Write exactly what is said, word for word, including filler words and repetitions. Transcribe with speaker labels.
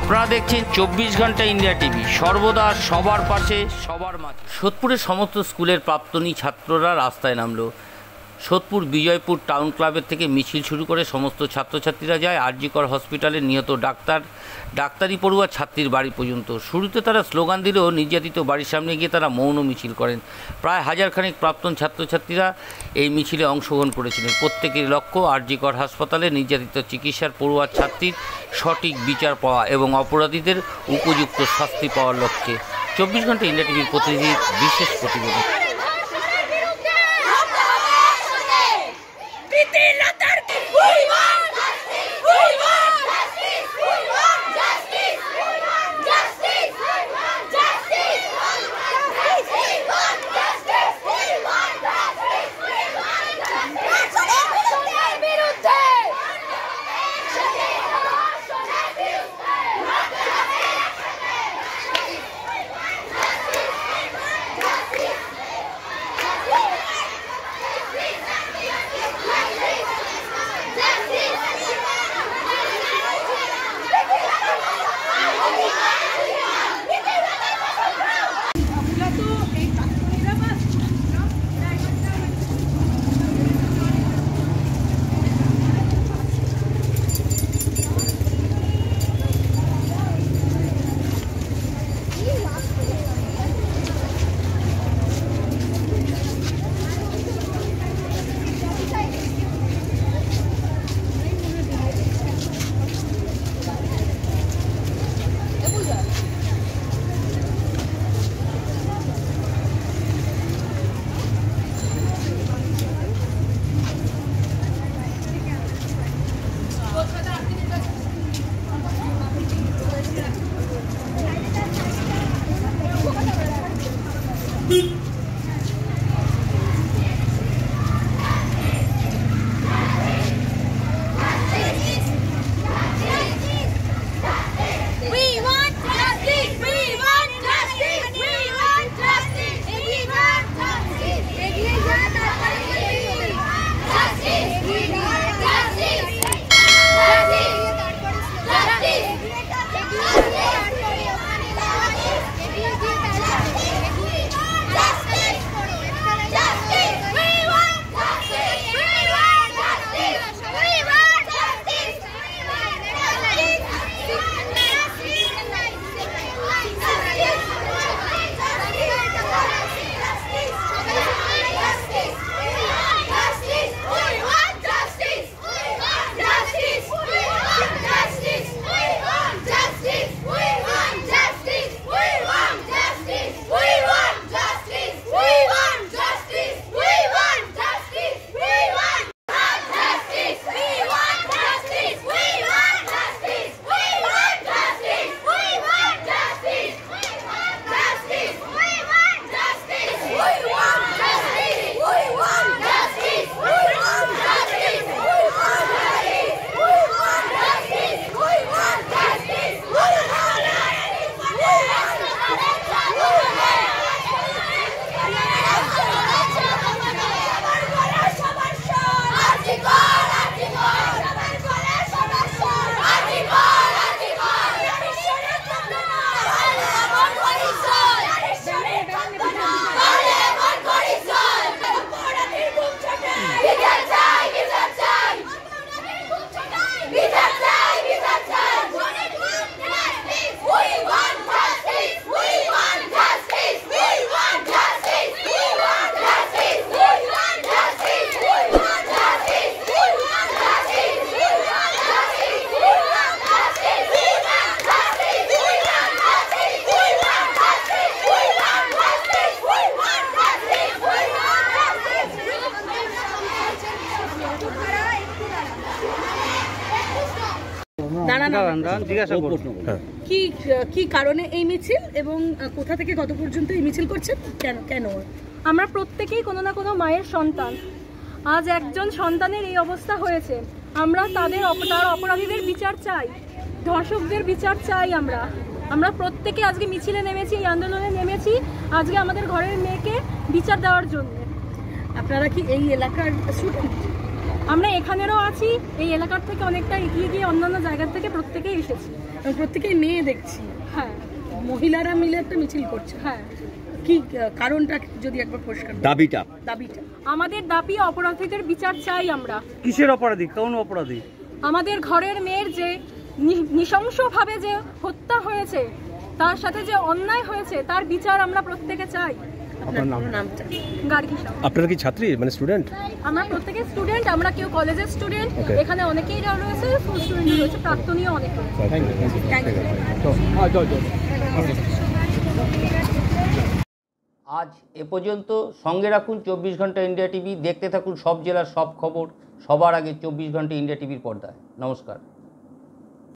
Speaker 1: আপনারা দেখছেন চব্বিশ ঘন্টা ইন্ডিয়া টিভি, সর্বদা সবার পাশে সবার মাঝে। সোদপুরের সমস্ত স্কুলের প্রাক্তনী ছাত্ররা রাস্তায় নামলো। সোদপুর বিজয়পুর টাউন ক্লাবের থেকে মিছিল শুরু করে সমস্ত ছাত্রছাত্রীরা যায় আর জি কর হসপিটালে নিহত ডাক্তার ডাক্তারি পড়ুয়া ছাত্রীর বাড়ি পর্যন্ত। শুরুতে তারা স্লোগান দিলেও নির্যাতিত বাড়ির সামনে গিয়ে তারা মৌন মিছিল করেন। প্রায় হাজারখানেক প্রাক্তন ছাত্রছাত্রীরা এই মিছিলে অংশগ্রহণ করেছিলেন। প্রত্যেকের লক্ষ্য আর জি কর হাসপাতালে নির্যাতিত চিকিৎসার পড়ুয়া ছাত্রীর সঠিক বিচার পাওয়া এবং অপরাধীদের উপযুক্ত শাস্তি পাওয়ার লক্ষ্যে। চব্বিশ ঘন্টা ইন্ডিয়া টিভির প্রতিনিধির বিশেষ প্রতিবেদন।
Speaker 2: কি কি কারণে এই মিছিল এবং কোথা থেকে কত পর্যন্ত এই মিছিল করছেন? কেন কেন
Speaker 3: আমরা প্রত্যেকেই কোনো না কোনো মায়ের সন্তান। আজ একজন সন্তানের এই অবস্থা হয়েছে, আমরা তাদের তার অপরাধীদের বিচার চাই, ধর্ষকদের বিচার চাই। আমরা আমরা প্রত্যেকে আজকে মিছিলে নেমেছি, এই আন্দোলনে নেমেছি আজকে আমাদের ঘরের মেয়েকে বিচার দেওয়ার জন্য।
Speaker 2: আপনারা কি এই এলাকার স্টুডেন্ট?
Speaker 3: আমরা এখানেরও আছি, এই এলাকার থেকে অনেকটা এগিয়ে গিয়ে অন্যান্য জায়গার থেকে প্রত্যেকেই এসেছি।
Speaker 2: এবং প্রত্যেকেই মেয়ে দেখছি,
Speaker 3: হ্যাঁ
Speaker 2: মহিলারা মিলে একটা মিছিল করছে।
Speaker 3: হ্যাঁ
Speaker 2: কি আহ, কারণটা যদি একবার পরিষ্কার করেন।
Speaker 4: দাবিটা
Speaker 2: দাবিটা
Speaker 3: আমাদের দাবি অপরাধীদের বিচার চাই আমরা।
Speaker 5: কিসের অপরাধী, কোন অপরাধী?
Speaker 3: আমাদের ঘরের মেয়ের যে নি- নৃশংসভাবে যে হত্যা হয়েছে, তার সাথে যে অন্যায় হয়েছে, তার বিচার আমরা প্রত্যেকে চাই।
Speaker 2: আপনার পুরো নামটা?
Speaker 3: গার্গী সাহা।
Speaker 4: আপনারা কি ছাত্রী মানে স্টুডেন্ট?
Speaker 3: আমরা প্রত্যেকে স্টুডেন্ট, আমরা কেউ কলেজের স্টুডেন্ট,
Speaker 4: Okay.
Speaker 3: এখানে অনেকেই রয়েছে, ফুল স্টুডেন্ট রয়েছে, প্রাক্তনীয় অনেক রয়েছে।
Speaker 2: Thank you.
Speaker 1: আজ এ পর্যন্ত। সঙ্গে রাখুন চব্বিশ ঘন্টা ইন্ডিয়া টিভি। দেখতে থাকুন সব জেলার সব খবর সবার আগে চব্বিশ ঘন্টা ইন্ডিয়া টিভির পর্দায়। নমস্কার।